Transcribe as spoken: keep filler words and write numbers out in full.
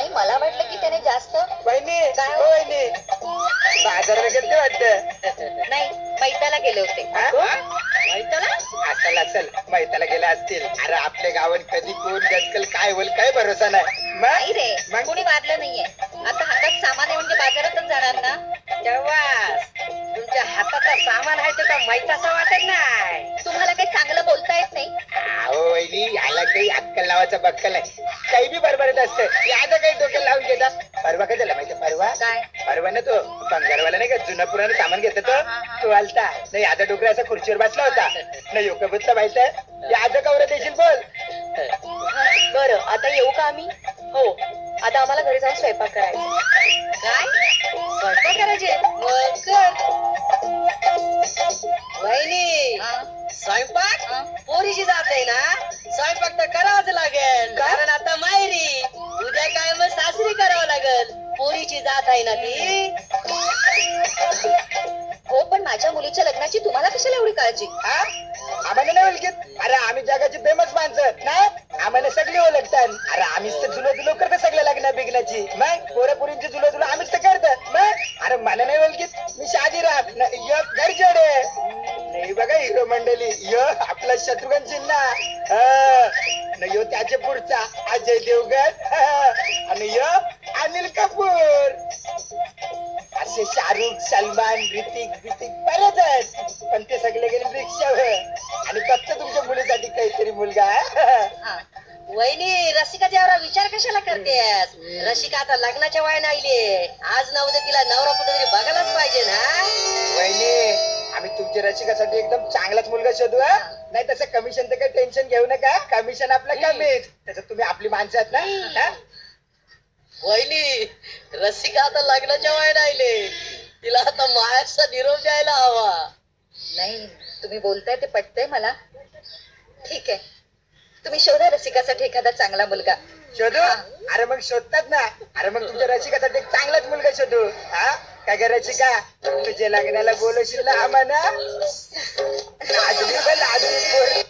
नाही मला वाटलं की त्याने जास्त. वहिनी काय हो वहिनी बाजाराला गेलते वाटतं. नाही मैताला गेले होते. मैताला असल असल मैताला गेले असतील. अरे आपल्या गावात कधी कोण गजकल काय होईल काय भरोसा नाही. नाही रे कोणी वाढलं नाहीये. आता हातात सामान आहे म्हणजे बाजारातच जाणार ना. तेव्हा तुमच्या हाताचा सामान आहे तर माहिताचं वाटत नाही. तुम्हाला काही चांगलं बोलता येत नाही. अहो वहिनी याला काही अक्कल लावायचा बक्कल आहे. काही बी बरोबरच असतं. याचं काही डोक्याला लावून घेतात. परवा काय झालं माहिती परवा काय परवा ना तो बंगारवाला नाही का जुनं पुरानं सामान घेत तो तो आलता नाही याचा डोकरा असा खुर्चीवर बसला होता नाही योग्य बसला माहित आहे याचं कवर देशील बोल. बरं आता येऊ का आम्ही. हो आता आम्हाला घरी जाऊन स्वयंपाक करायचा. काय स्वयंपाक करायचे मग कर. वहिनी स्वयंपाक पोरीची जात आहे ना स्वयंपाक तर करावाच लागेल. कारण आता माहेरी उद्या काय मग सासरी करावं लागेल. पोरीची जात आहे ना ती. हो पण माझ्या मुलीच्या लग्नाची तुम्हाला कशाला एवढी काळजी. हा आम्हाला नाही ओळखीत. अरे आम्ही जगाची फेमस माणसं ना आम्हाला सगळी ओळखतात. अरे आम्हीच तर जुलो जुलो करतो सगळ्या लग्न बिग्नाची. मग पोरापुरींची जुलो जुलो आम्हीच तर करतात. मग अरे मला नाही ओळखीत. मी शादी राहत घर जोडे नाही बघा हिरो मंडळी यो आपला शत्रुघ्न सिन्हा न यो त्याचे पुढचा अजय देवगण आणि यो अनिल कपूर. असे शाहरुख सलमान ऋतिक ऋतिक बरेच आहेत पण ते सगळे गेले रिक्षावर आणि फक्त तुमच्या मुलीसाठी काहीतरी मुलगा. वहिनी रसिकाच्या एवढा विचार कशाला करतेस. रसिका आता लग्नाच्या वयाने आली. आज ना उद्या तिला नवरा कुठेतरी बघायलाच पाहिजे ना. वहिनी आम्ही तुमच्या रसिकासाठी एकदम चांगलाच मुलगा शोधू. नाही तसं कमिशनचं काही टेन्शन घेऊ नका. कमिशन आपलं कमीच त्याच्यात तुम्ही आपली माणसं आहात ना. वहिनी रसिका आता लग्नाच्या वयाने आली. तिला आता मायाचा निरोप द्यायला हवा. नाही तुम्ही बोलताय ते पटतंय मला. ठीक आहे तुम्ही शोधा रसिकासाठी एखादा चांगला मुलगा. शोधू अरे मग शोधतात ना. अरे मग तुमच्या रसिकासाठी एक चांगलाच मुलगा शोधू. हा काय ग रसिका तुझ्या लग्नाला बोलवशील ना आम्हाला. लाजली लाजली